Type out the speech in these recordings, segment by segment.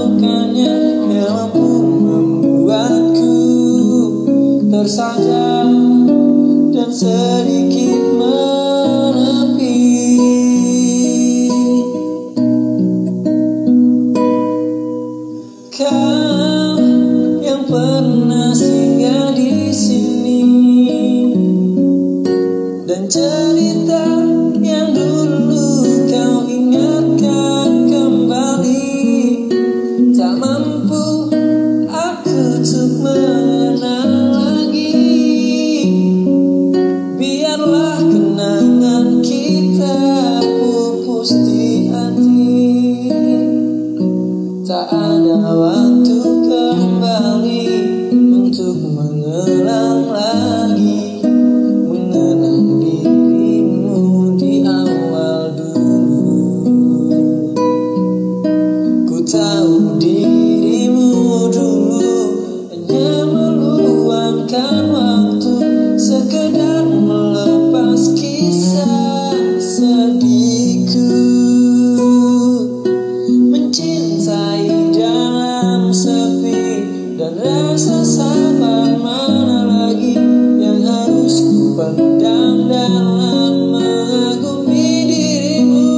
pelukannya yang mampu membuatku tersadar dan sedikit menepi. Kau yang pernah singgah di sini dan cerita yang dulu kau ingatkan kembali, tak mampu aku untuk mengenal lagi. Biarlah kenangan kita pupus di hati, tak ada waktu kembali untuk mengulang lagi, mengenang dirimu di awal dulu. Ku tahu dirimu dulu hanya meluangkan waktu sekedar melepas kisah sedihku, mencintai dalam sepi dan rasa sabar mana lagi yang harus ku pendam dalam mengagumi dirimu.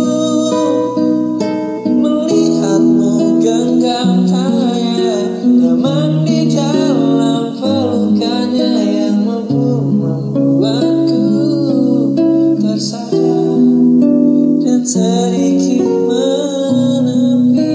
Melihatmu genggam tangannya, nyaman di dalam pelukannya yang mampu membuatku tersadar dan sedikit menepi.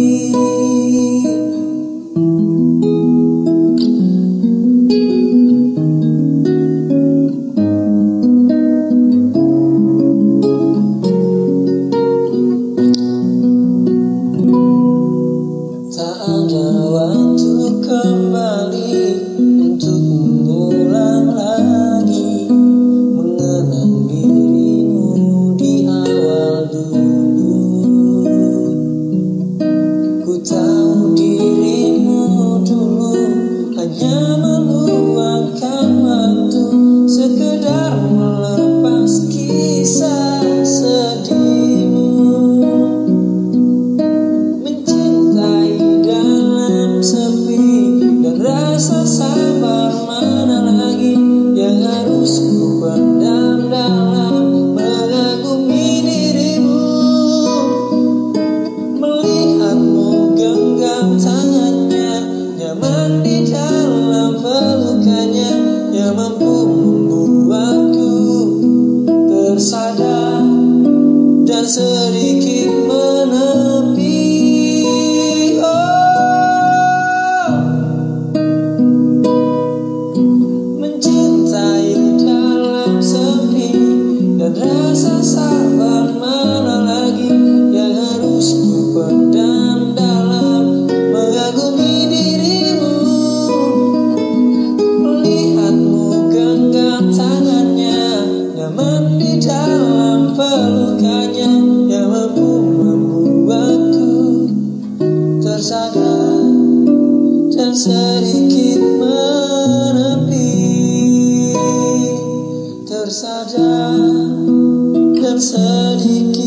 Tak ada waktu kembali untuk mengulang lagi, mengenang dirimu di awal dulu. Ku tahu dirimu dulu hanya meluangkan waktu sekedar melepas kisah sedihmu, mencintai dalam sepi dan rasa sabar mana lagi yang harus ku pendam dalam mengagumi dirimu. Melihatmu genggam tangannya, nyaman di dalam pelukannya yang mampu membuatku tersadar dan sedikit menepi. Mencintai dalam sepi dan rasa sabar mana lagi yang harus ku pendam dalam mengagumi dirimu. Melihatmu genggam tangannya, nyaman di dalam pelukannya yang mampu membuatku tersadar dan sedikit menepi, tersadar dan sedikit